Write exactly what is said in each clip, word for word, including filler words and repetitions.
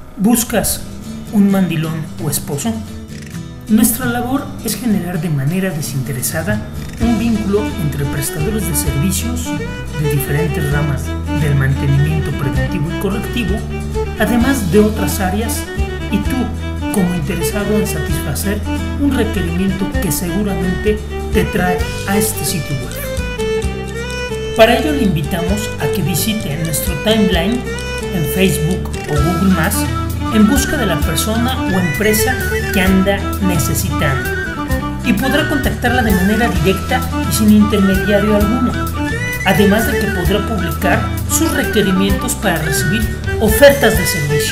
¿Buscas un mandilón o esposo? Nuestra labor es generar de manera desinteresada un vínculo entre prestadores de servicios de diferentes ramas del mantenimiento preventivo y correctivo, además de otras áreas, y tú, como interesado en satisfacer un requerimiento que seguramente te trae a este sitio web. Para ello le invitamos a que visite nuestro timeline en Facebook o Google más, en busca de la persona o empresa que anda necesitando, y podrá contactarla de manera directa y sin intermediario alguno, además de que podrá publicar sus requerimientos para recibir ofertas de servicio.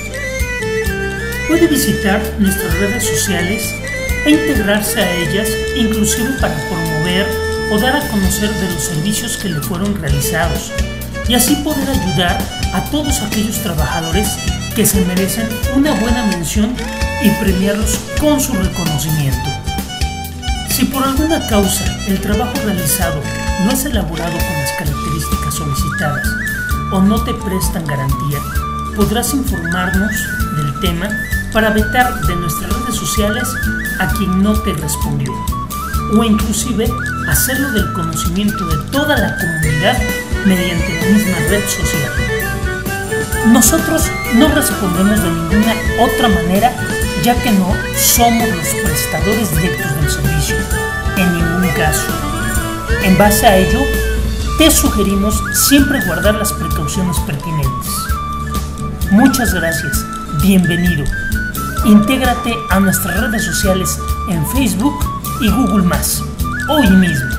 Puede visitar nuestras redes sociales e integrarse a ellas, inclusive para promover o dar a conocer de los servicios que le fueron realizados, y así poder ayudar a todos aquellos trabajadores que se merecen una buena mención y premiarlos con su reconocimiento. Si por alguna causa el trabajo realizado no es elaborado con las características solicitadas o no te prestan garantía, podrás informarnos del tema para vetar de nuestras redes sociales a quien no te respondió, o inclusive hacerlo del conocimiento de toda la comunidad mediante la misma red social. Nosotros no respondemos de ninguna otra manera, ya que no somos los prestadores directos del servicio, en ningún caso. En base a ello, te sugerimos siempre guardar las precauciones pertinentes. Muchas gracias, bienvenido. Intégrate a nuestras redes sociales en Facebook y Google más, hoy mismo.